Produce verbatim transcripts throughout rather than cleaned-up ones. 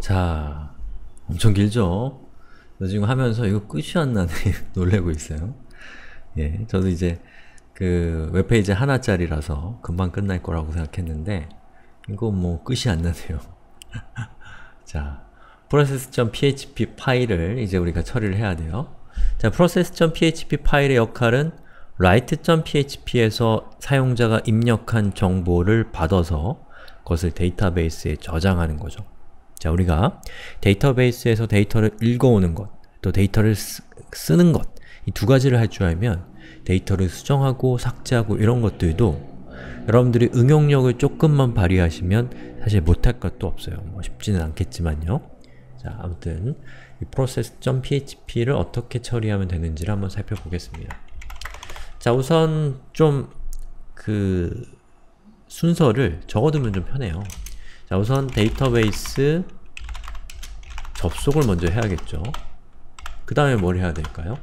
자, 엄청 길죠? 저 지금 하면서 이거 끝이 안 나네 놀래고 있어요. 예, 저도 이제 그 웹페이지 하나짜리라서 금방 끝날 거라고 생각했는데 이거 뭐 끝이 안 나네요. 자, process.php 파일을 이제 우리가 처리를 해야 돼요. 자, process.php 파일의 역할은 write.php에서 사용자가 입력한 정보를 받아서 그것을 데이터베이스에 저장하는 거죠. 자, 우리가 데이터베이스에서 데이터를 읽어오는 것, 또 데이터를 쓰, 쓰는 것, 이 두 가지를 할 줄 알면 데이터를 수정하고 삭제하고 이런 것들도 여러분들이 응용력을 조금만 발휘하시면 사실 못할 것도 없어요. 뭐 쉽지는 않겠지만요. 자, 아무튼 이 process.php를 어떻게 처리하면 되는지를 한번 살펴보겠습니다. 자, 우선 좀 그 순서를 적어두면 좀 편해요. 자, 우선 데이터베이스 접속을 먼저 해야겠죠. 그 다음에 뭘 해야 될까요?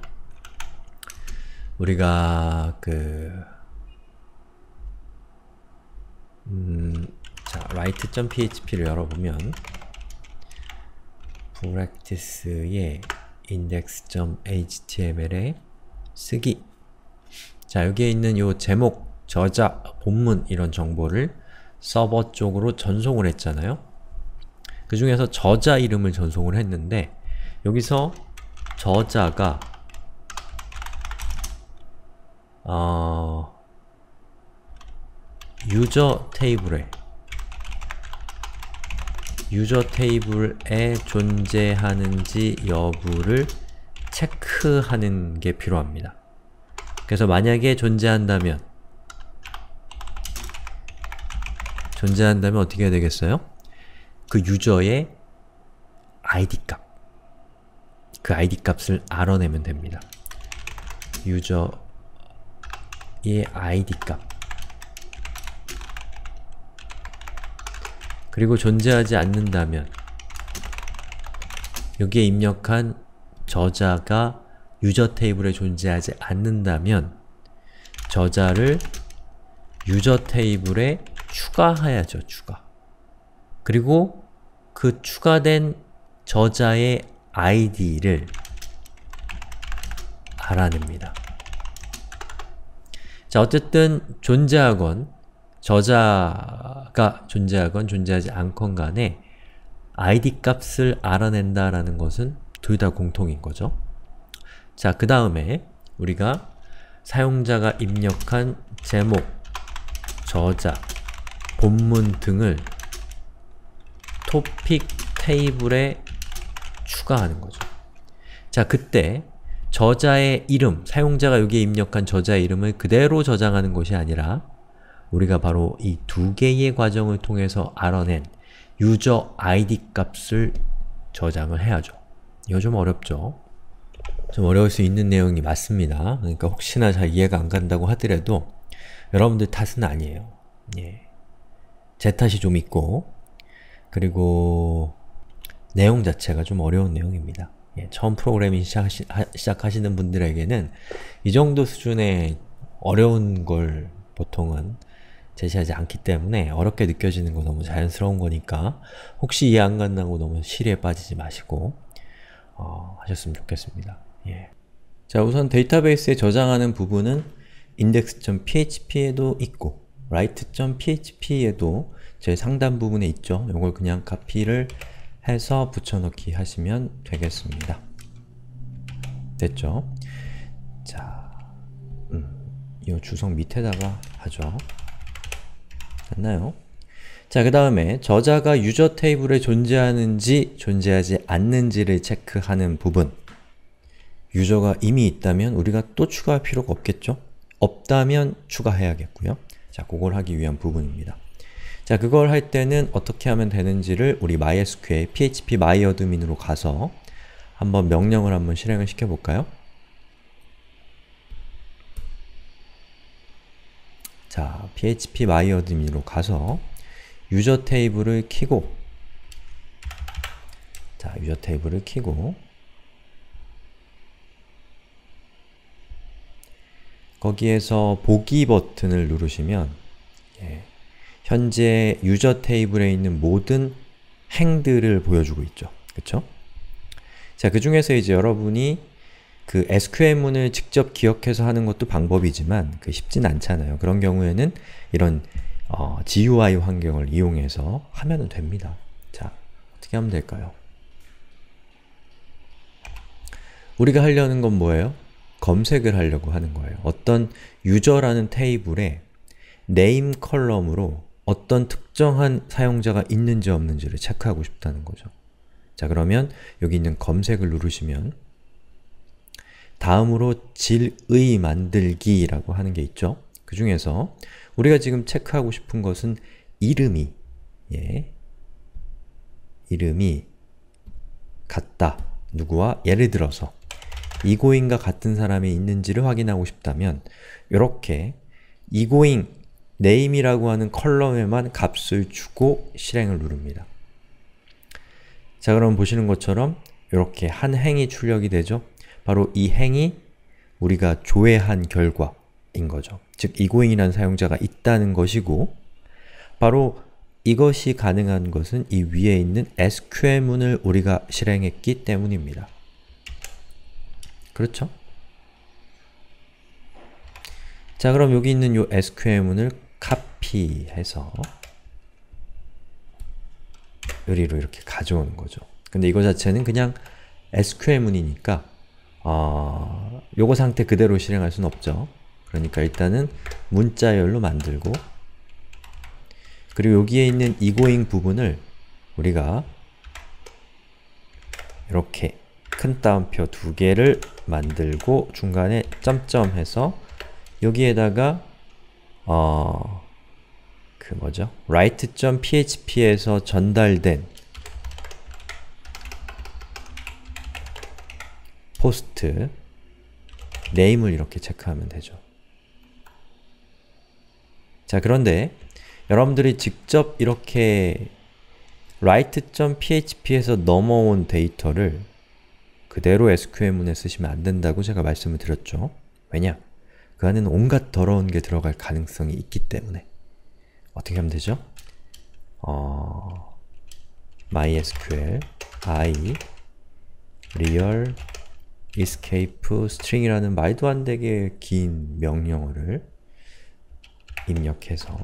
우리가 그 음, 자, write.php를 열어보면 practice의 index.html에 쓰기. 자, 여기에 있는 요 제목, 저자, 본문 이런 정보를 서버 쪽으로 전송을 했잖아요. 그 중에서 저자 이름을 전송을 했는데 여기서 저자가 어, 유저 테이블에 유저 테이블에 존재하는지 여부를 체크하는 게 필요합니다. 그래서 만약에 존재한다면 존재한다면 어떻게 해야 되겠어요? 그 유저의 아이디 값, 그 아이디 값을 알아내면 됩니다. 유저의 아이디 값 그리고 존재하지 않는다면 여기에 입력한 저자가 유저 테이블에 존재하지 않는다면 저자를 유저 테이블에 추가해야죠, 추가. 그리고 그 추가된 저자의 아이디를 알아냅니다. 자, 어쨌든 존재하건 저자가 존재하건 존재하지 않건 간에 아이디 값을 알아낸다라는 것은 둘 다 공통인 거죠. 자, 그 다음에 우리가 사용자가 입력한 제목, 저자, 본문 등을 토픽 테이블에 추가하는 거죠. 자, 그때 저자의 이름, 사용자가 여기에 입력한 저자의 이름을 그대로 저장하는 것이 아니라 우리가 바로 이 두 개의 과정을 통해서 알아낸 유저 아이디 값을 저장을 해야죠. 이거 좀 어렵죠? 좀 어려울 수 있는 내용이 맞습니다. 그러니까 혹시나 잘 이해가 안 간다고 하더라도 여러분들 탓은 아니에요. 예. 제 탓이 좀 있고 그리고 내용 자체가 좀 어려운 내용입니다. 예, 처음 프로그래밍 시작하시, 하, 시작하시는 분들에게는 이 정도 수준의 어려운 걸 보통은 제시하지 않기 때문에 어렵게 느껴지는 건 너무 자연스러운 거니까 혹시 이해 안 간다고 너무 시리에 빠지지 마시고 어, 하셨으면 좋겠습니다. 예. 자, 우선 데이터베이스에 저장하는 부분은 index.php에도 있고 write.php에도 제일 상단 부분에 있죠. 이걸 그냥 카피를 해서 붙여넣기 하시면 되겠습니다. 됐죠? 자, 음, 이 주석 밑에다가 하죠. 됐나요? 자, 그 다음에 저자가 유저 테이블에 존재하는지 존재하지 않는지를 체크하는 부분. 유저가 이미 있다면 우리가 또 추가할 필요가 없겠죠? 없다면 추가해야겠고요. 자, 그걸 하기 위한 부분입니다. 자, 그걸 할 때는 어떻게 하면 되는지를 우리 MySQL php myadmin으로 가서 한번 명령을 한번 실행을 시켜볼까요? 자, php myadmin으로 가서 유저 테이블을 키고 자, 유저 테이블을 키고 거기에서 보기 버튼을 누르시면 예, 현재 유저 테이블에 있는 모든 행들을 보여주고 있죠. 그쵸? 자, 그 중에서 이제 여러분이 그 에스큐엘문을 직접 기억해서 하는 것도 방법이지만 그 쉽진 않잖아요. 그런 경우에는 이런 어, 지유아이 환경을 이용해서 하면 됩니다. 자, 어떻게 하면 될까요? 우리가 하려는 건 뭐예요? 검색을 하려고 하는 거예요. 어떤 유저라는 테이블에 name 컬럼으로 어떤 특정한 사용자가 있는지 없는지를 체크하고 싶다는 거죠. 자, 그러면 여기 있는 검색을 누르시면 다음으로 질의 만들기라고 하는 게 있죠. 그 중에서 우리가 지금 체크하고 싶은 것은 이름이 예, 이름이 같다. 누구와? 예를 들어서 이고잉과 같은 사람이 있는지를 확인하고 싶다면 이렇게 이고잉 name이라고 하는 컬럼에만 값을 주고 실행을 누릅니다. 자, 그럼 보시는 것처럼 이렇게 한 행이 출력이 되죠? 바로 이 행이 우리가 조회한 결과인 거죠. 즉, 이고잉이라는 사용자가 있다는 것이고 바로 이것이 가능한 것은 이 위에 있는 에스큐엘문을 우리가 실행했기 때문입니다. 그렇죠? 자, 그럼 여기 있는 이 에스큐엘문을 카피해서 여기로 이렇게 가져오는 거죠. 근데 이거 자체는 그냥 에스큐엘문이니까 어, 요거 상태 그대로 실행할 수는 없죠. 그러니까 일단은 문자열로 만들고 그리고 여기에 있는 이고잉 부분을 우리가 이렇게 큰 따옴표 두 개를 만들고 중간에 점점 해서 여기에다가 어, 그 뭐죠? write.php에서 전달된 포스트 name을 이렇게 체크하면 되죠. 자, 그런데 여러분들이 직접 이렇게 write.php에서 넘어온 데이터를 그대로 에스큐엘문에 쓰시면 안 된다고 제가 말씀을 드렸죠. 왜냐? 그 안에는 온갖 더러운 게 들어갈 가능성이 있기 때문에. 어떻게 하면 되죠? 어, mysql i real escape string이라는 말도 안 되게 긴 명령어를 입력해서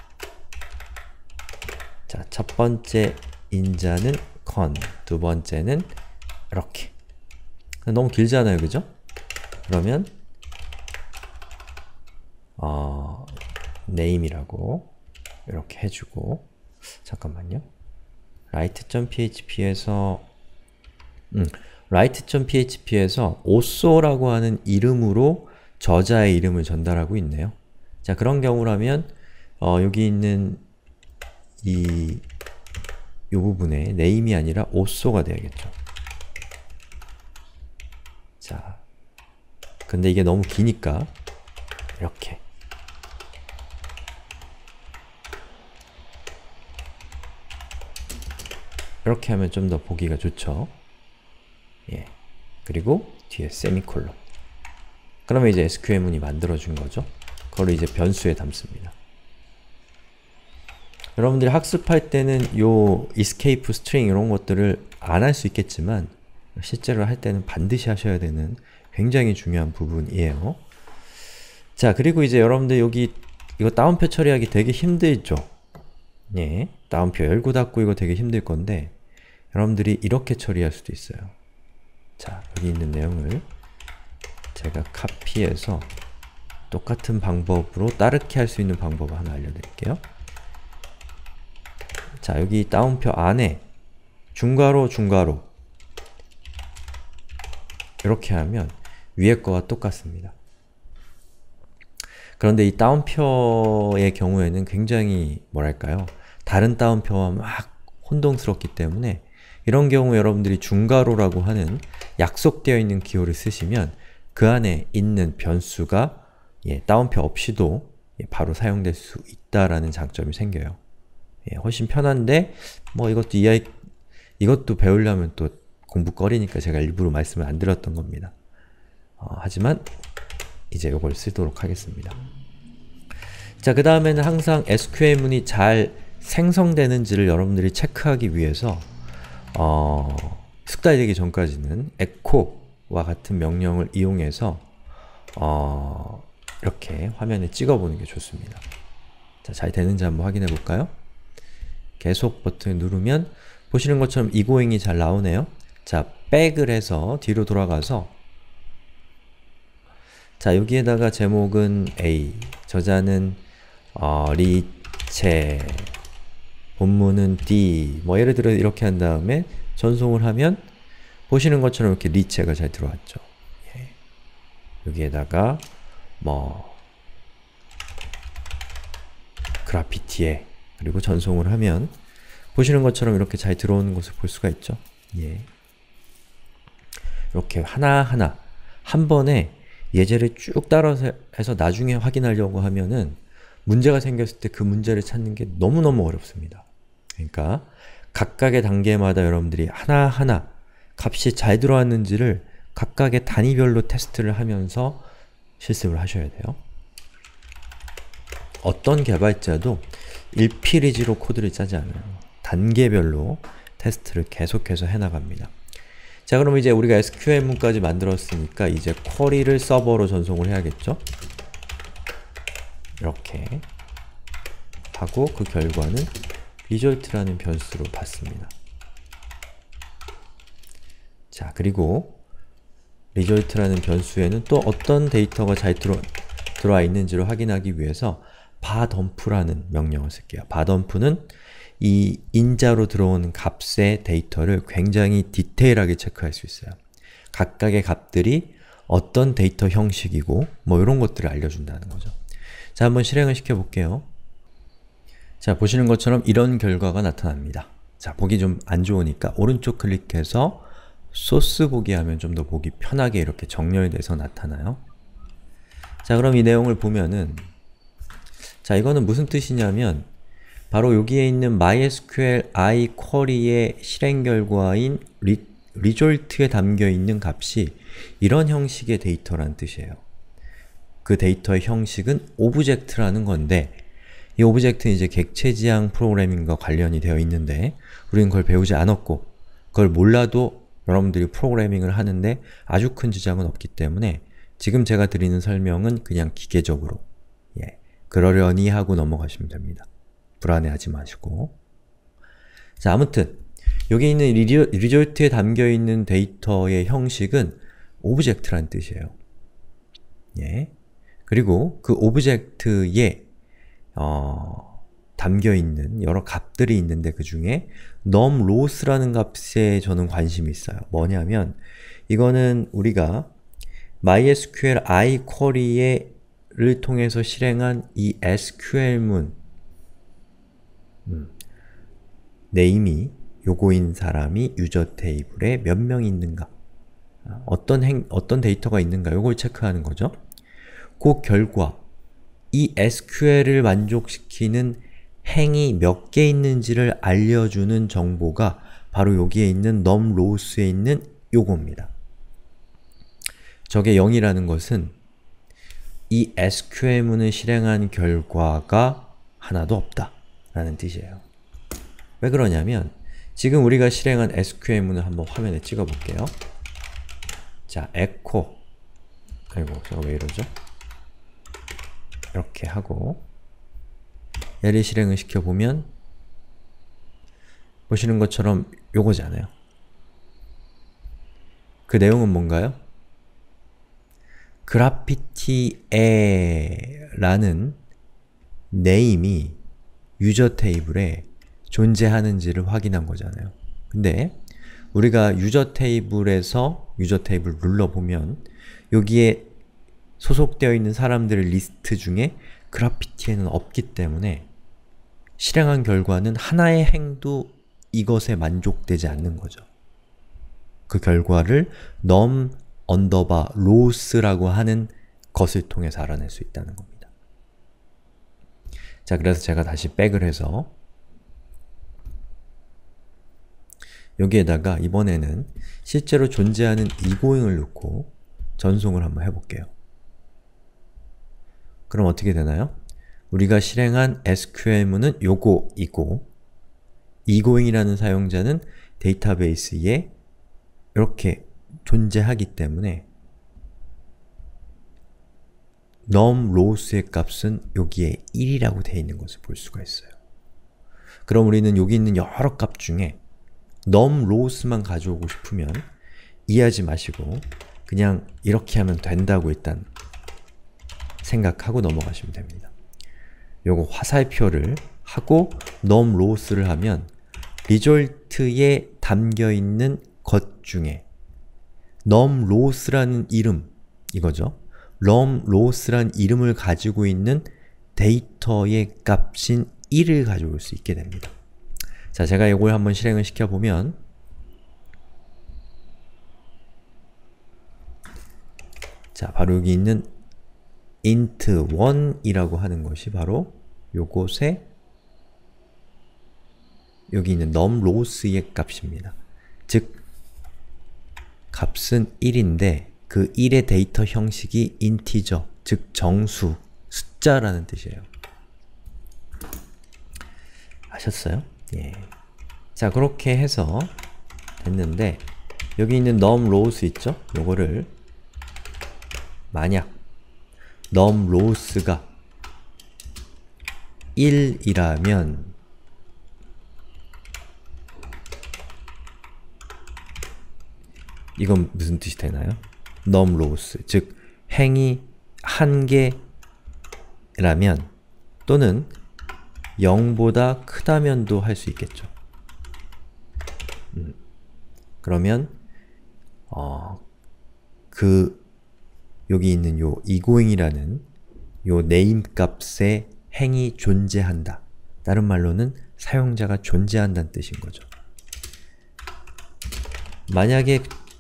자, 첫 번째 인자는 con, 두 번째는 이렇게 너무 길잖아요, 그죠? 그러면 어, name이라고 이렇게 해주고 잠깐만요. write.php에서 음, write.php에서 오쏘라고 하는 이름으로 저자의 이름을 전달하고 있네요. 자, 그런 경우라면 어, 여기 있는 이, 이 부분에 name이 아니라 오쏘가 돼야겠죠. 자, 근데 이게 너무 기니까 이렇게 이렇게 하면 좀 더 보기가 좋죠. 예. 그리고 뒤에 세미콜론. 그러면 이제 에스큐엘문이 만들어준 거죠. 그걸 이제 변수에 담습니다. 여러분들이 학습할 때는 요 escape string 이런 것들을 안 할 수 있겠지만 실제로 할 때는 반드시 하셔야 되는 굉장히 중요한 부분이에요. 자, 그리고 이제 여러분들 여기 이거 다운표 처리하기 되게 힘들죠? 예, 다운표 열고 닫고 이거 되게 힘들 건데 여러분들이 이렇게 처리할 수도 있어요. 자, 여기 있는 내용을 제가 카피해서 똑같은 방법으로 따르게 할 수 있는 방법을 하나 알려드릴게요. 자, 여기 다운표 안에 중괄호 중괄호 이렇게 하면 위에 거와 똑같습니다. 그런데 이 다운표의 경우에는 굉장히 뭐랄까요? 다른 다운표와 막 혼동스럽기 때문에 이런 경우 여러분들이 중괄호라고 하는 약속되어 있는 기호를 쓰시면 그 안에 있는 변수가 예, 다운표 없이도 예, 바로 사용될 수 있다라는 장점이 생겨요. 예, 훨씬 편한데 뭐 이것도 이해, 이것도 배우려면 또 공부거리니까 제가 일부러 말씀을 안 드렸던 겁니다. 어, 하지만 이제 이걸 쓰도록 하겠습니다. 자, 그 다음에는 항상 에스큐엘문이 잘 생성되는지를 여러분들이 체크하기 위해서 어, 숙달되기 전까지는 echo와 같은 명령을 이용해서 어, 이렇게 화면에 찍어보는 게 좋습니다. 자, 잘 되는지 한번 확인해 볼까요? 계속 버튼을 누르면 보시는 것처럼 egoing이 잘 나오네요. 자, 백을 해서 뒤로 돌아가서 자, 여기에다가 제목은 A, 저자는 어, 리체, 본문은 D, 뭐 예를 들어 이렇게 한 다음에 전송을 하면 보시는 것처럼 이렇게 리체가 잘 들어왔죠. 예. 여기에다가 뭐 그래피티에 그리고 전송을 하면 보시는 것처럼 이렇게 잘 들어오는 것을 볼 수가 있죠. 예. 이렇게 하나하나 한 번에 예제를 쭉 따라서 해서 나중에 확인하려고 하면은 문제가 생겼을 때 그 문제를 찾는 게 너무너무 어렵습니다. 그러니까 각각의 단계마다 여러분들이 하나하나 값이 잘 들어왔는지를 각각의 단위별로 테스트를 하면서 실습을 하셔야 돼요. 어떤 개발자도 일필이지로 코드를 짜지 않아요. 단계별로 테스트를 계속해서 해나갑니다. 자, 그럼 이제 우리가 에스큐엘문까지 만들었으니까 이제 쿼리를 서버로 전송을 해야겠죠? 이렇게 하고 그 결과는 result라는 변수로 받습니다. 자, 그리고 result라는 변수에는 또 어떤 데이터가 잘 들어, 들어와 있는지를 확인하기 위해서 바덤프라는 명령을 쓸게요. 바덤프는 이 인자로 들어온 값의 데이터를 굉장히 디테일하게 체크할 수 있어요. 각각의 값들이 어떤 데이터 형식이고 뭐 이런 것들을 알려준다는 거죠. 자, 한번 실행을 시켜볼게요. 자, 보시는 것처럼 이런 결과가 나타납니다. 자, 보기 좀 안 좋으니까 오른쪽 클릭해서 소스 보기 하면 좀 더 보기 편하게 이렇게 정렬돼서 나타나요. 자, 그럼 이 내용을 보면은 자, 이거는 무슨 뜻이냐면 바로 여기에 있는 마이에스큐엘 i 쿼리의 실행 결과인 리, result에 담겨있는 값이 이런 형식의 데이터란 뜻이에요. 그 데이터의 형식은 오브젝트라는 건데 이 오브젝트는 이제 객체지향 프로그래밍과 관련이 되어 있는데 우리는 그걸 배우지 않았고 그걸 몰라도 여러분들이 프로그래밍을 하는데 아주 큰 지장은 없기 때문에 지금 제가 드리는 설명은 그냥 기계적으로 예, 그러려니 하고 넘어가시면 됩니다. 불안해하지 마시고. 자, 아무튼 여기 있는 result에 담겨있는 데이터의 형식은 오브젝트란 뜻이에요. 예. 그리고 그 오브젝트에 어, 담겨있는 여러 값들이 있는데 그 중에 numRows라는 값에 저는 관심이 있어요. 뭐냐면 이거는 우리가 마이에스큐엘 i 쿼리를 통해서 실행한 이 에스큐엘문 음, 네임이 요거인 사람이 유저 테이블에 몇 명이 있는가 어떤 행, 어떤 데이터가 있는가 요걸 체크하는 거죠. 그 결과 이 에스큐엘을 만족시키는 행이 몇 개 있는지를 알려주는 정보가 바로 여기에 있는 numRows에 있는 요겁니다. 저게 영이라는 것은 이 에스큐엘문을 실행한 결과가 하나도 없다 라는 뜻이에요. 왜 그러냐면 지금 우리가 실행한 에스큐엘문을 한번 화면에 찍어볼게요. 자, echo 아이고, 제가 왜 이러죠? 이렇게 하고 얘를 실행을 시켜보면 보시는 것처럼 요거잖아요. 그 내용은 뭔가요? 그래피티에라는 네임이 유저 테이블에 존재하는지를 확인한 거잖아요. 근데 우리가 유저 테이블에서 유저 테이블 눌러보면 여기에 소속되어 있는 사람들의 리스트 중에 그래피티에는 없기 때문에 실행한 결과는 하나의 행도 이것에 만족되지 않는 거죠. 그 결과를 num 언더바 rows라고 하는 것을 통해서 알아낼 수 있다는 겁니다. 자, 그래서 제가 다시 백을 해서 여기에다가 이번에는 실제로 존재하는 egoing을 넣고 전송을 한번 해볼게요. 그럼 어떻게 되나요? 우리가 실행한 에스큐엘문은 요거이고 이고잉이라는 사용자는 데이터베이스에 이렇게 존재하기 때문에 num rows의 값은 여기에 일이라고 되어 있는 것을 볼 수가 있어요. 그럼 우리는 여기 있는 여러 값 중에 num rows만 가져오고 싶으면 이해하지 마시고 그냥 이렇게 하면 된다고 일단 생각하고 넘어가시면 됩니다. 요거 화살표를 하고 num rows를 하면 리졸트에 담겨있는 것 중에 num rows라는 이름, 이거죠. num rows라는 이름을 가지고 있는 데이터의 값인 일을 가져올 수 있게 됩니다. 자, 제가 이걸 한번 실행을 시켜보면 자, 바로 여기 있는 int 원이라고 하는 것이 바로 요것의 여기 있는 num rows의 값입니다. 즉, 값은 일인데 그 일의 데이터 형식이 integer, 즉 정수, 숫자라는 뜻이에요. 아셨어요? 예. 자, 그렇게 해서 됐는데 여기 있는 num rows 있죠? 요거를 만약 num rows가 일이라면 이건 무슨 뜻이 되나요? num rows, 즉 행이 한 개라면 또는 영보다 크다면도 할 수 있겠죠. 음. 그러면 어, 그 여기 있는 요 이고잉이라는 요 name 값의 행이 존재한다. 다른 말로는 사용자가 존재한다는 뜻인 거죠. 만약에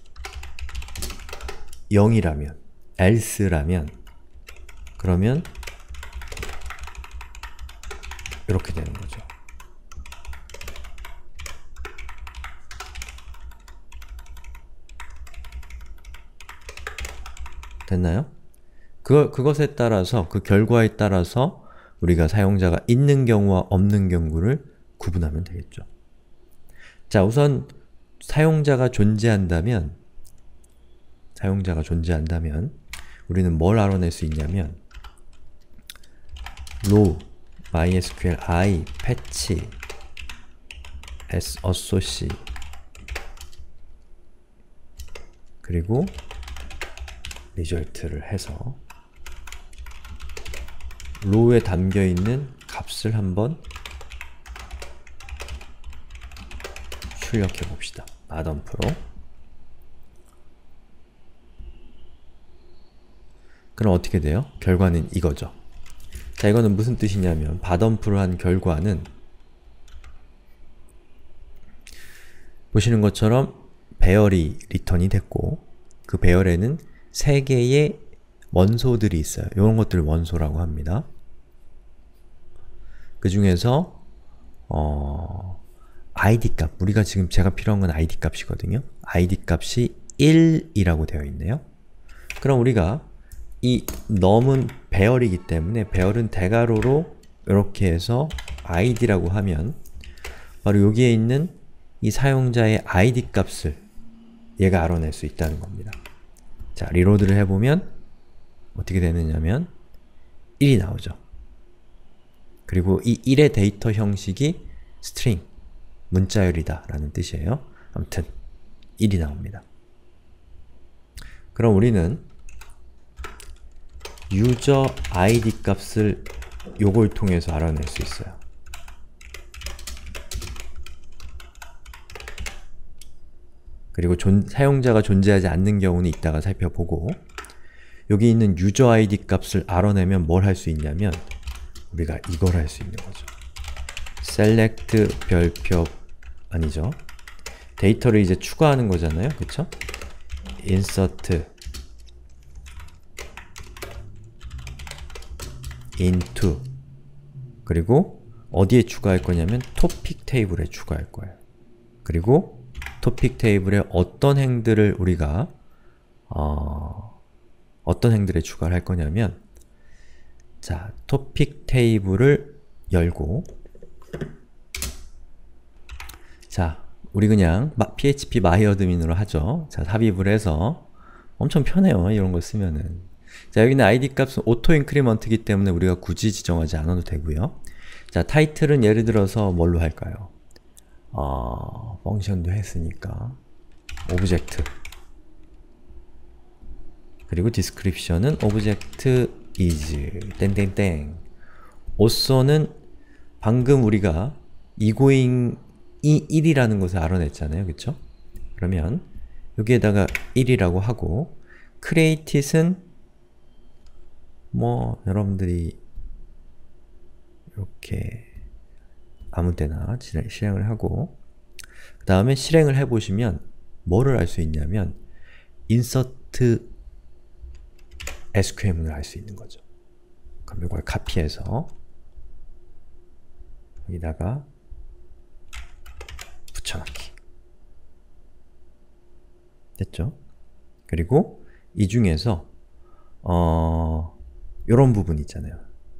영이라면, else라면 그러면 이렇게 되는 거죠. 됐나요? 그, 그것에 따라서, 그 결과에 따라서 우리가 사용자가 있는 경우와 없는 경우를 구분하면 되겠죠. 자, 우선 사용자가 존재한다면 사용자가 존재한다면 우리는 뭘 알아낼 수 있냐면 row, mysql i, patch, s assoc 그리고 result를 해서 row에 담겨있는 값을 한번 출력해 봅시다. 마덤프로. 그럼 어떻게 돼요? 결과는 이거죠. 자, 이거는 무슨 뜻이냐면 바덤프를 한 결과는 보시는 것처럼 배열이 리턴이 됐고 그 배열에는 세 개의 원소들이 있어요. 이런 것들을 원소라고 합니다. 그 중에서 어, 아이디 값, 우리가 지금 제가 필요한 건 아이디 값이거든요. 아이디 값이 일이라고 되어 있네요. 그럼 우리가 이 num은 배열이기 때문에 배열은 대괄호로 이렇게 해서 아이디라고 하면 바로 여기에 있는 이 사용자의 아이디 값을 얘가 알아낼 수 있다는 겁니다. 자, 리로드를 해보면 어떻게 되느냐면 일이 나오죠. 그리고 이 일의 데이터 형식이 string, 문자열이다 라는 뜻이에요. 아무튼 일이 나옵니다. 그럼 우리는 user 아이디 값을 요걸 통해서 알아낼 수 있어요. 그리고 존, 사용자가 존재하지 않는 경우는 이따가 살펴보고 여기 있는 user 아이디 값을 알아내면 뭘 할 수 있냐면 우리가 이걸 할 수 있는 거죠. select 별표 아니죠. 데이터를 이제 추가하는 거잖아요. 그쵸? insert into 그리고 어디에 추가할 거냐면 topic 테이블에 추가할 거예요. 그리고 topic 테이블에 어떤 행들을 우리가 어, 어떤 행들에 추가를 할 거냐면 자, 토픽 테이블을 열고 자, 우리 그냥 피에이치피 마이어드민으로 하죠. 자, 삽입을 해서 엄청 편해요. 이런 거 쓰면은. 자, 여기는 아이디 값은 오토 인크리먼트이기 때문에 우리가 굳이 지정하지 않아도 되고요. 자, 타이틀은 예를 들어서 뭘로 할까요? 어, 펑션도 했으니까 오브젝트, 그리고 디스크립션은 오브젝트 is 땡땡땡. also는 방금 우리가 이고잉이 일이라는 것을 알아냈잖아요. 그쵸? 그러면 여기에다가 일이라고 하고 createit은 뭐 여러분들이 이렇게 아무 때나 실행을 하고 그 다음에 실행을 해보시면 뭐를 알 수 있냐면 insert 에스큐엘문을 할 수 있는 거죠. 그럼 이걸 카피해서 여기다가 붙여넣기. 됐죠? 그리고 이 중에서 어... 요런 부분 있잖아요.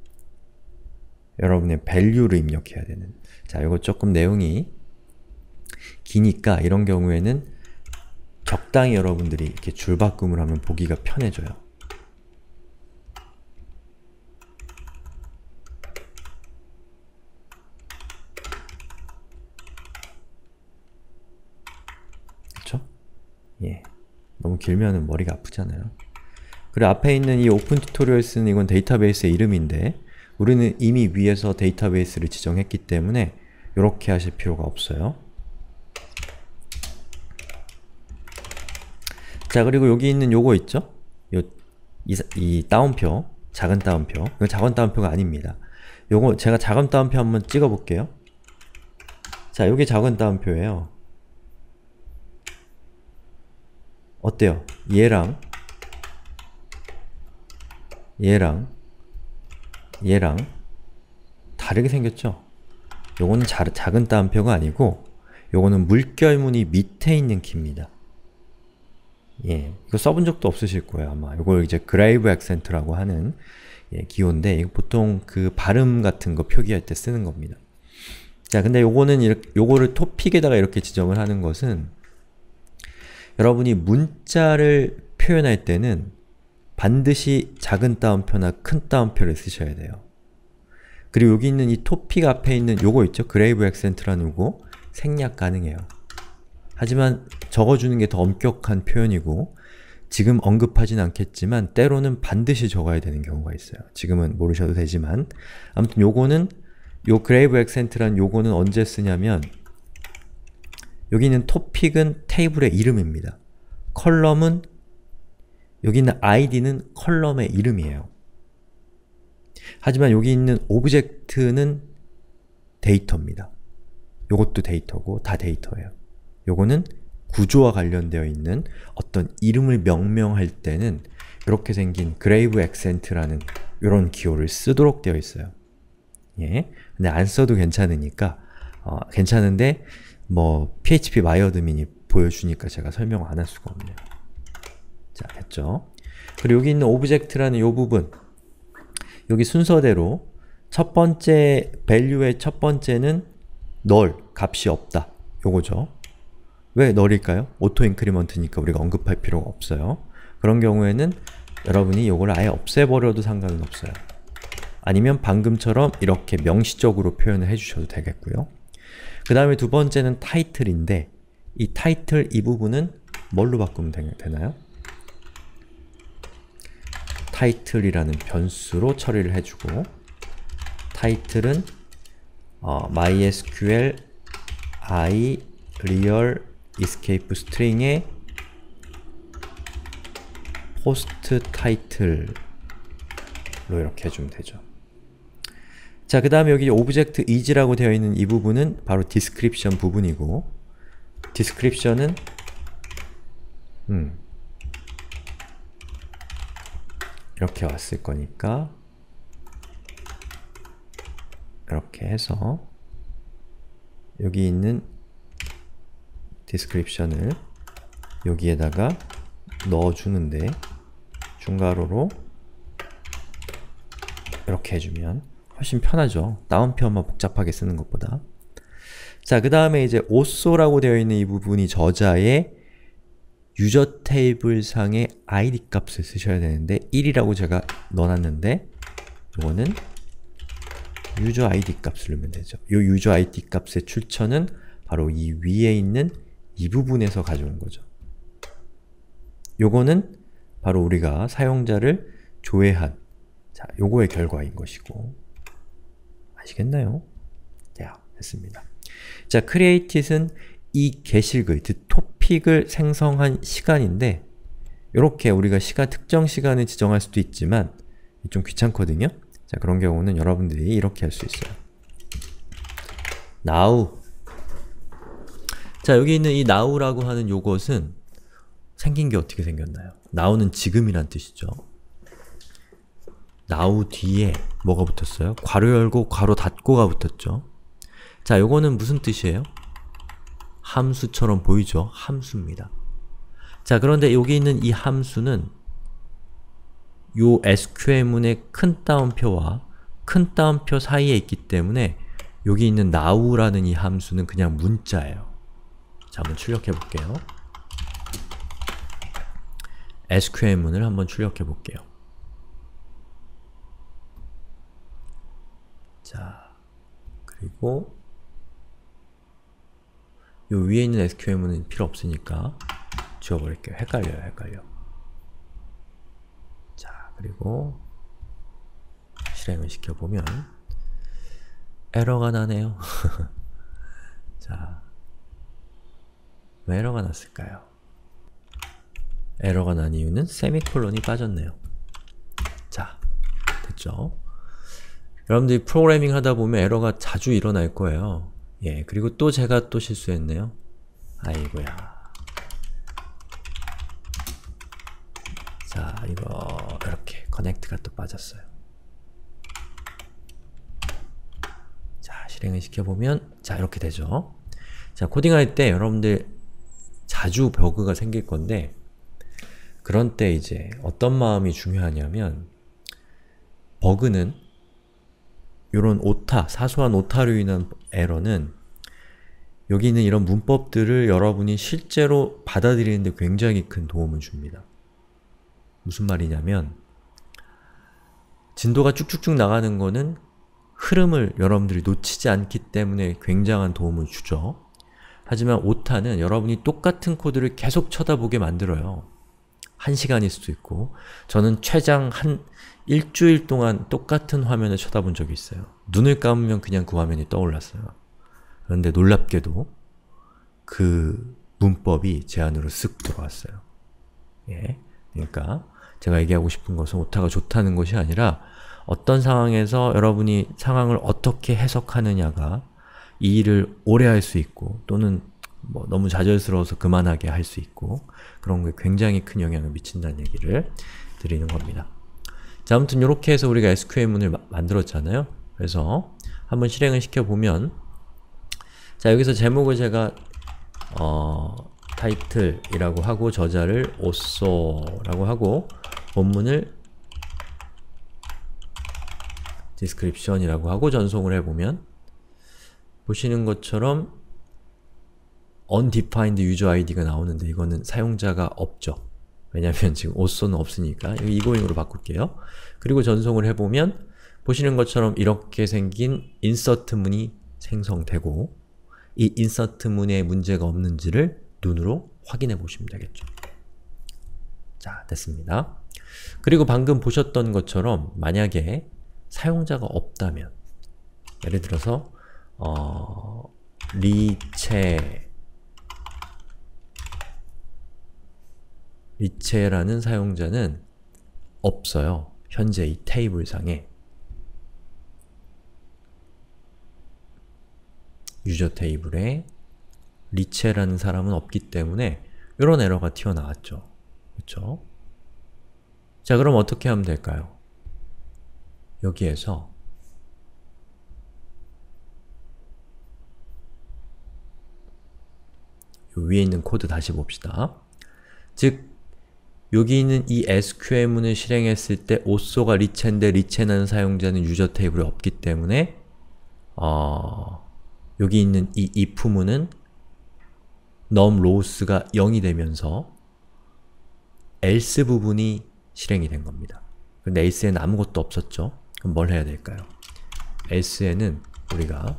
여러분의 value를 입력해야 되는. 자, 이거 조금 내용이 기니까 이런 경우에는 적당히 여러분들이 이렇게 줄바꿈을 하면 보기가 편해져요. 그쵸? 예. 너무 길면은 머리가 아프잖아요. 그리고 앞에 있는 이 오픈 튜토리얼스는 이건 데이터베이스의 이름인데 우리는 이미 위에서 데이터베이스를 지정했기 때문에 이렇게 하실 필요가 없어요. 자, 그리고 여기 있는 요거 있죠? 요, 이, 이 따옴표, 작은 따옴표. 이거 작은 따옴표가 아닙니다. 요거 제가 작은 따옴표 한번 찍어 볼게요. 자, 요게 작은 따옴표예요. 어때요? 얘랑 얘랑 얘랑 다르게 생겼죠? 요거는 자, 작은 따옴표가 아니고 요거는 물결무늬 밑에 있는 키입니다. 예, 이거 써본 적도 없으실 거예요, 아마. 요걸 이제 그레이브 액센트라고 하는 예, 기호인데 이거 보통 그 발음 같은 거 표기할 때 쓰는 겁니다. 자, 근데 요거는 이렇게, 요거를 토픽에다가 이렇게 지정을 하는 것은 여러분이 문자를 표현할 때는 반드시 작은 따옴표나 큰 따옴표를 쓰셔야 돼요. 그리고 여기 있는 이 토픽 앞에 있는 요거 있죠? 그레이브 액센트라는 요거 생략 가능해요. 하지만 적어주는 게 더 엄격한 표현이고 지금 언급하진 않겠지만 때로는 반드시 적어야 되는 경우가 있어요. 지금은 모르셔도 되지만 아무튼 요거는 요 그레이브 액센트란 요거는 언제 쓰냐면 여기 있는 토픽은 테이블의 이름입니다. 컬럼은 여기 있는 아이디는 컬럼의 이름이에요. 하지만 여기 있는 오브젝트는 데이터입니다. 요것도 데이터고 다 데이터예요. 요거는 구조와 관련되어 있는 어떤 이름을 명명할 때는 이렇게 생긴 그레이브 액센트라는 이런 기호를 쓰도록 되어 있어요. 예. 근데 안 써도 괜찮으니까 어, 괜찮은데 뭐 피에이치피 마이어드민이 보여주니까 제가 설명 안 할 수가 없네요. 자, 됐죠? 그리고 여기 있는 오브젝트라는 요 부분 여기 순서대로 첫 번째 value의 첫 번째는 null, 값이 없다. 요거죠. 왜 null일까요? 오토 인크리먼트니까 우리가 언급할 필요가 없어요. 그런 경우에는 여러분이 요걸 아예 없애버려도 상관은 없어요. 아니면 방금처럼 이렇게 명시적으로 표현을 해주셔도 되겠고요. 그 다음에 두 번째는 title인데 이 타이틀 이 부분은 뭘로 바꾸면 되나요? title이라는 변수로 처리를 해주고 title은 어, mysql i real escape string의 post title로 이렇게 해주면 되죠. 자, 그 다음에 여기 오브젝트 is라고 되어 있는 이 부분은 바로 description 부분이고 description은 음, 이렇게 왔을 거니까 이렇게 해서 여기 있는 description을 여기에다가 넣어주는데 중괄호로 이렇게 해주면 훨씬 편하죠. 다운표만 복잡하게 쓰는 것보다. 자, 그 다음에 이제 also라고 되어 있는 이 부분이 저자의 유저 테이블 상의 아이디 값을 쓰셔야 되는데 일이라고 제가 넣어놨는데 이거는 유저 아이디 값을 넣으면 되죠. 이 유저 아이디 값의 출처는 바로 이 위에 있는 이 부분에서 가져온 거죠. 요거는 바로 우리가 사용자를 조회한 자, 요거의 결과인 것이고 아시겠나요? 자, 됐습니다. 자, createit은 이 게시글, 즉 토픽을 생성한 시간인데 요렇게 우리가 시간, 특정 시간을 지정할 수도 있지만 좀 귀찮거든요? 자, 그런 경우는 여러분들이 이렇게 할 수 있어요. now 자, 여기 있는 이 now라고 하는 요것은 생긴 게 어떻게 생겼나요? now는 지금이란 뜻이죠. now 뒤에 뭐가 붙었어요? 괄호 열고 괄호 닫고가 붙었죠. 자, 요거는 무슨 뜻이에요? 함수처럼 보이죠? 함수입니다. 자, 그런데 여기 있는 이 함수는 요 에스큐엘문의 큰 따옴표와 큰 따옴표 사이에 있기 때문에 여기 있는 now라는 이 함수는 그냥 문자예요. 자, 한번 출력해 볼게요. 에스큐엘문을 한번 출력해 볼게요. 자, 그리고 요 위에 있는 에스큐엘문은 필요 없으니까 지워버릴게요. 헷갈려요, 헷갈려. 자, 그리고 실행을 시켜보면 에러가 나네요. 자, 왜 에러가 났을까요? 에러가 난 이유는 세미콜론이 빠졌네요. 자, 됐죠? 여러분들이 프로그래밍 하다 보면 에러가 자주 일어날 거예요. 예, 그리고 또 제가 또 실수했네요. 아이고야. 자, 이거 이렇게 커넥트가 또 빠졌어요. 자, 실행을 시켜보면 자, 이렇게 되죠. 자, 코딩할 때 여러분들 자주 버그가 생길 건데 그런 때 이제 어떤 마음이 중요하냐면 버그는 요런 오타, 사소한 오타로 인한 에러는 여기 있는 이런 문법들을 여러분이 실제로 받아들이는 데 굉장히 큰 도움을 줍니다. 무슨 말이냐면 진도가 쭉쭉쭉 나가는 거는 흐름을 여러분들이 놓치지 않기 때문에 굉장한 도움을 주죠. 하지만 오타는 여러분이 똑같은 코드를 계속 쳐다보게 만들어요. 한 시간일 수도 있고 저는 최장 한 일주일 동안 똑같은 화면을 쳐다본 적이 있어요. 눈을 감으면 그냥 그 화면이 떠올랐어요. 그런데 놀랍게도 그 문법이 제 안으로 쓱 들어왔어요. 예, 그러니까 제가 얘기하고 싶은 것은 오타가 좋다는 것이 아니라 어떤 상황에서 여러분이 상황을 어떻게 해석하느냐가 이 일을 오래 할 수 있고 또는 뭐 너무 좌절스러워서 그만하게 할 수 있고 그런 게 굉장히 큰 영향을 미친다는 얘기를 드리는 겁니다. 자, 아무튼 이렇게 해서 우리가 에스큐엘문을 마, 만들었잖아요. 그래서 한번 실행을 시켜보면 자, 여기서 제목을 제가 어, 타이틀이라고 하고 저자를 also라고 하고 본문을 description이라고 하고 전송을 해보면 보시는 것처럼 undefined user 아이디가 나오는데 이거는 사용자가 없죠. 왜냐면 지금 also는 없으니까 여기 egoing으로 바꿀게요. 그리고 전송을 해보면 보시는 것처럼 이렇게 생긴 insert 문이 생성되고 이 insert 문에 문제가 없는지를 눈으로 확인해 보시면 되겠죠. 자, 됐습니다. 그리고 방금 보셨던 것처럼 만약에 사용자가 없다면 예를 들어서 어, 리체 리체라는 사용자는 없어요. 현재 이 테이블상에 유저 테이블에 리체라는 사람은 없기 때문에 이런 에러가 튀어나왔죠. 그렇죠? 자, 그럼 어떻게 하면 될까요? 여기에서 요 위에 있는 코드 다시 봅시다. 즉, 여기 있는 이 에스큐엘문을 실행했을 때 오쏘가 리체인데 리체라는 사용자는 유저 테이블에 없기 때문에 어, 여기 있는 이 if문은 num lows가 영이 되면서 else 부분이 실행이 된 겁니다. 근데 else에는 아무것도 없었죠? 그럼 뭘 해야 될까요? else에는 우리가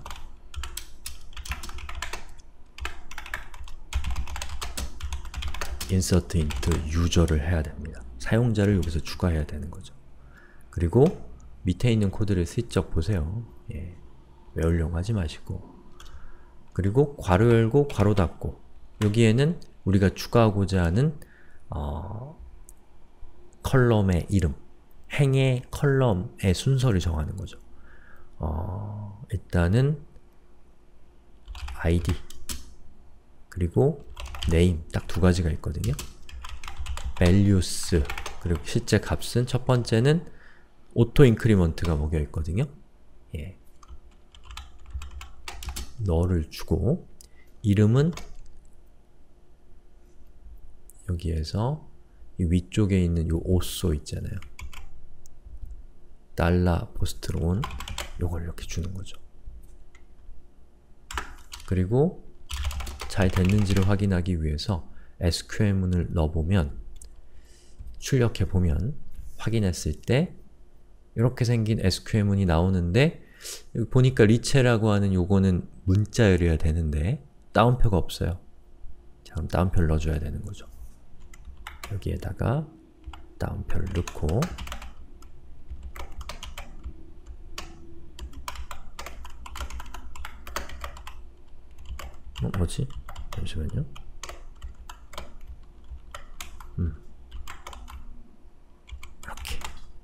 insert into user를 해야 됩니다. 사용자를 여기서 추가해야 되는 거죠. 그리고 밑에 있는 코드를 슬쩍 보세요. 예, 외우려고 하지 마시고. 그리고 괄호 열고 괄호 닫고 여기에는 우리가 추가하고자 하는 어, 컬럼의 이름, 행의 컬럼의 순서를 정하는 거죠. 어, 일단은 아이디 그리고 name 딱 두 가지가 있거든요. values 그리고 실제 값은 첫 번째는 auto increment가 먹여 있거든요. 예. 너를 주고 이름은 여기에서 이 위쪽에 있는 요 오쏘 있잖아요. 달러 포스트론 요걸 이렇게 주는 거죠. 그리고 잘 됐는지를 확인하기 위해서 에스큐엘문을 넣어보면 출력해보면 확인했을 때 이렇게 생긴 에스큐엘문이 나오는데 여기 보니까 리체라고 하는 요거는 문자열이어야 되는데 따옴표가 없어요. 자, 그럼 따옴표를 넣어줘야 되는 거죠. 여기에다가 따옴표를 넣고 어, 뭐지? 잠시만요. 음. 이렇게.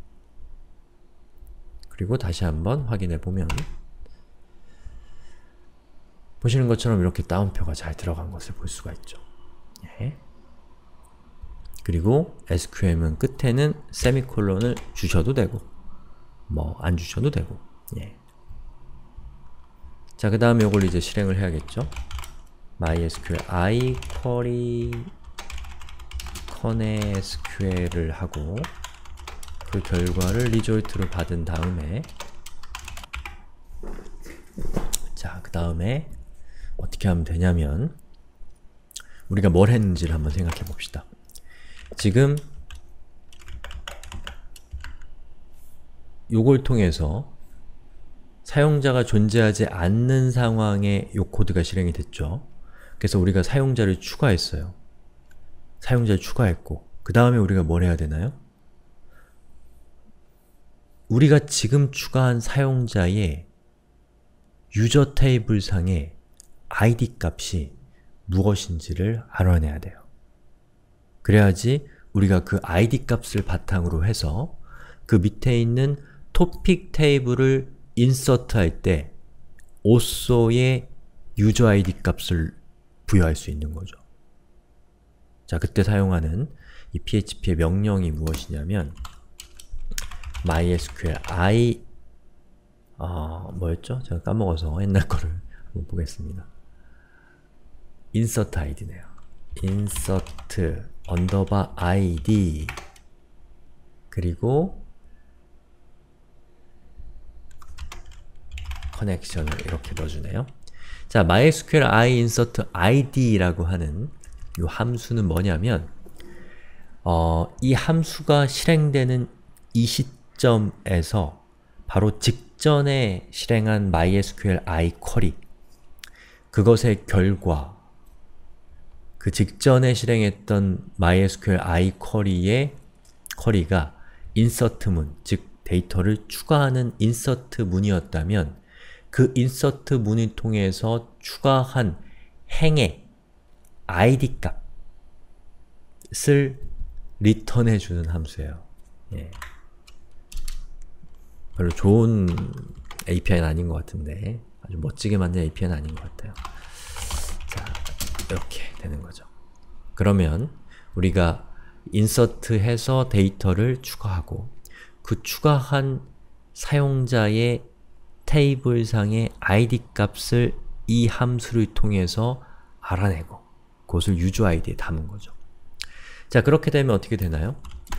그리고 다시 한번 확인해 보면 보시는 것처럼 이렇게 따옴표가 잘 들어간 것을 볼 수가 있죠. 예. 그리고 에스큐엘문 끝에는 세미콜론을 주셔도 되고 뭐 안 주셔도 되고 예. 자, 그 다음에 이걸 이제 실행을 해야겠죠. MySQL i query conSQL을 하고 그 결과를 리졸트로 받은 다음에 자, 그 다음에 어떻게 하면 되냐면 우리가 뭘 했는지를 한번 생각해 봅시다. 지금 요걸 통해서 사용자가 존재하지 않는 상황에 요 코드가 실행이 됐죠. 그래서 우리가 사용자를 추가했어요. 사용자를 추가했고 그 다음에 우리가 뭘 해야 되나요? 우리가 지금 추가한 사용자의 유저 테이블 상의 아이디 값이 무엇인지를 알아내야 돼요. 그래야지 우리가 그 아이디 값을 바탕으로 해서 그 밑에 있는 토픽 테이블을 인서트 할 때 오쏘의 유저 아이디 값을 부여할 수 있는 거죠. 자, 그때 사용하는 이 피에이치피의 명령이 무엇이냐면 MySQL i 어, 뭐였죠? 제가 까먹어서 옛날 거를 한번 보겠습니다. insert id네요. insert underbar id 그리고 커넥션을 이렇게 넣어주네요. 자, MySQL i insert id라고 하는 이 함수는 뭐냐면 어, 이 함수가 실행되는 이 시점에서 바로 직전에 실행한 MySQL i query 그것의 결과 그 직전에 실행했던 MySQL i query의 query가 insert문, 즉 데이터를 추가하는 insert 문이었다면 그 insert 문을 통해서 추가한 행의 아이디 값을 리턴해주는 함수예요. 예. 별로 좋은 에이피아이는 아닌 것 같은데 아주 멋지게 만든 에이피아이는 아닌 것 같아요. 자, 이렇게 되는 거죠. 그러면 우리가 인서트해서 데이터를 추가하고 그 추가한 사용자의 테이블상의 아이디 값을 이 함수를 통해서 알아내고 그것을 유저 아이디에 담은 거죠. 자, 그렇게 되면 어떻게 되나요?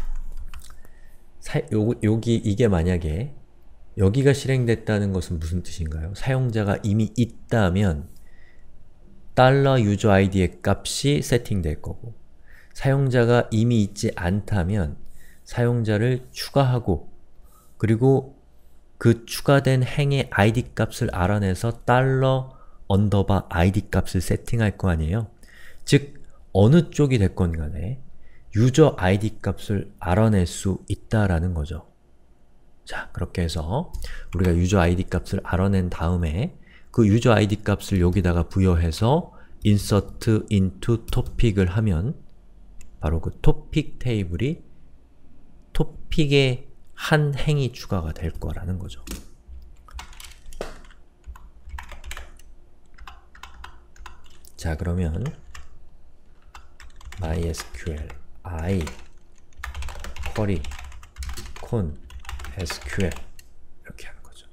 사, 요, 여기 이게 만약에 여기가 실행됐다는 것은 무슨 뜻인가요? 사용자가 이미 있다면 달러 유저 아이디의 값이 세팅될 거고, 사용자가 이미 있지 않다면 사용자를 추가하고, 그리고 그 추가된 행의 아이디 값을 알아내서 달러 언더바 아이디 값을 세팅할 거 아니에요? 즉, 어느 쪽이 됐건 간에 유저 아이디 값을 알아낼 수 있다라는 거죠. 자, 그렇게 해서 우리가 유저 아이디 값을 알아낸 다음에 그 유저 아이디 값을 여기다가 부여해서 insert into topic을 하면 바로 그 topic 테이블이 topic에 한 행이 추가가 될 거라는 거죠. 자, 그러면 mysql i query con 에스큐엘 이렇게 하는 거죠.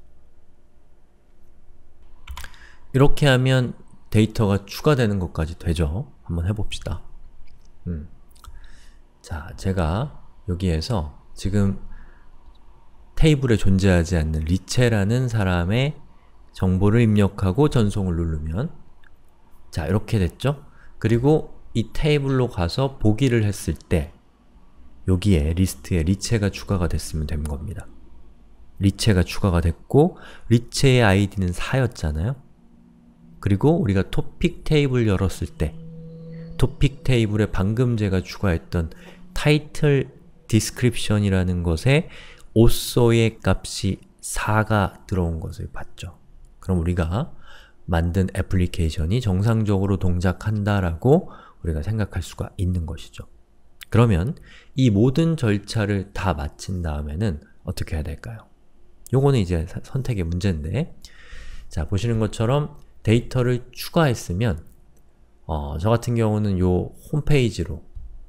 이렇게 하면 데이터가 추가되는 것까지 되죠. 한번 해봅시다. 음. 자, 제가 여기에서 지금 테이블에 존재하지 않는 리체라는 사람의 정보를 입력하고 전송을 누르면 자, 이렇게 됐죠? 그리고 이 테이블로 가서 보기를 했을 때 여기에 리스트에 리체가 추가가 됐으면 된 겁니다. 리체가 추가가 됐고 리체의 아이디는 사였잖아요? 그리고 우리가 토픽 테이블 열었을 때 토픽 테이블에 방금 제가 추가했던 타이틀 디스크립션이라는 것에 also의 값이 사가 들어온 것을 봤죠. 그럼 우리가 만든 애플리케이션이 정상적으로 동작한다라고 우리가 생각할 수가 있는 것이죠. 그러면 이 모든 절차를 다 마친 다음에는 어떻게 해야 될까요? 요거는 이제 선택의 문제인데, 자, 보시는 것처럼 데이터를 추가했으면 어, 저 같은 경우는 요 홈페이지로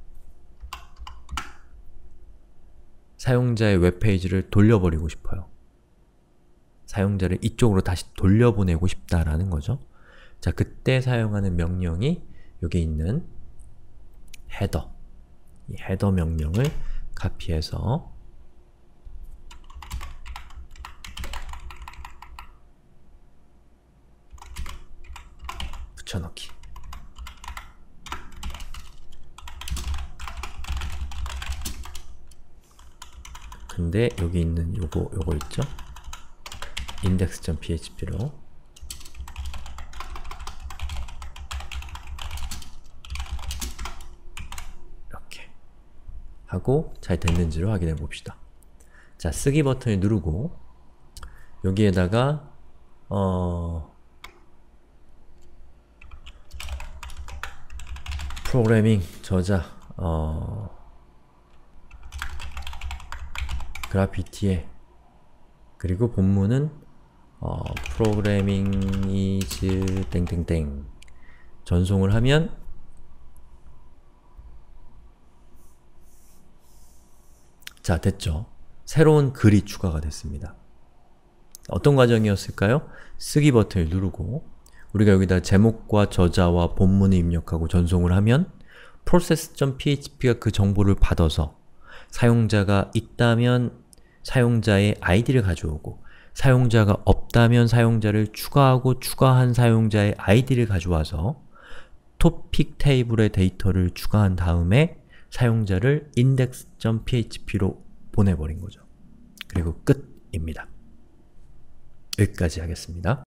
사용자의 웹페이지를 돌려버리고 싶어요. 사용자를 이쪽으로 다시 돌려보내고 싶다라는 거죠. 자, 그때 사용하는 명령이 여기 있는 헤더, 이 헤더 명령을 카피해서 붙여넣기. 근데 여기 있는 요거, 요거 있죠? index.php로 이렇게 하고 잘 됐는지를 확인해 봅시다. 자, 쓰기 버튼을 누르고 여기에다가 어... 프로그래밍 저자 어... 그래피티에 그리고 본문은 어, 프로그래밍 is 땡땡땡 전송을 하면 자, 됐죠? 새로운 글이 추가가 됐습니다. 어떤 과정이었을까요? 쓰기 버튼을 누르고 우리가 여기다 제목과 저자와 본문을 입력하고 전송을 하면 process.php가 그 정보를 받아서 사용자가 있다면 사용자의 아이디를 가져오고 사용자가 없다면 사용자를 추가하고 추가한 사용자의 아이디를 가져와서 토픽 테이블의 데이터를 추가한 다음에 사용자를 index.php로 보내버린 거죠. 그리고 끝입니다. 여기까지 하겠습니다.